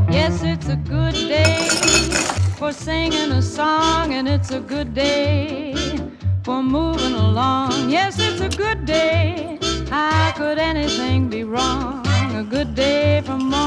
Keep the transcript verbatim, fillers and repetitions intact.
Yes, it's a good day for singing a song, and it's a good day for moving along. Yes, it's a good day. How could anything be wrong? A good day from